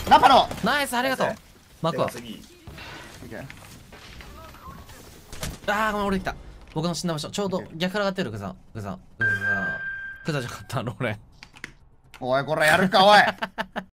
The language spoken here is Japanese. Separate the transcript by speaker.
Speaker 1: ナパロ。
Speaker 2: ナイス、ありがとう。マクは。
Speaker 3: 次。
Speaker 2: あー、ごめん、俺来た。僕の死んだ場所。ちょうど逆から上がってる、グザン。グザンじゃなかった、ローレン。
Speaker 1: おい、これやるか、おい。